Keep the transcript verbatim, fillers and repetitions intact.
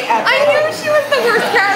ever. I knew she was the worst cat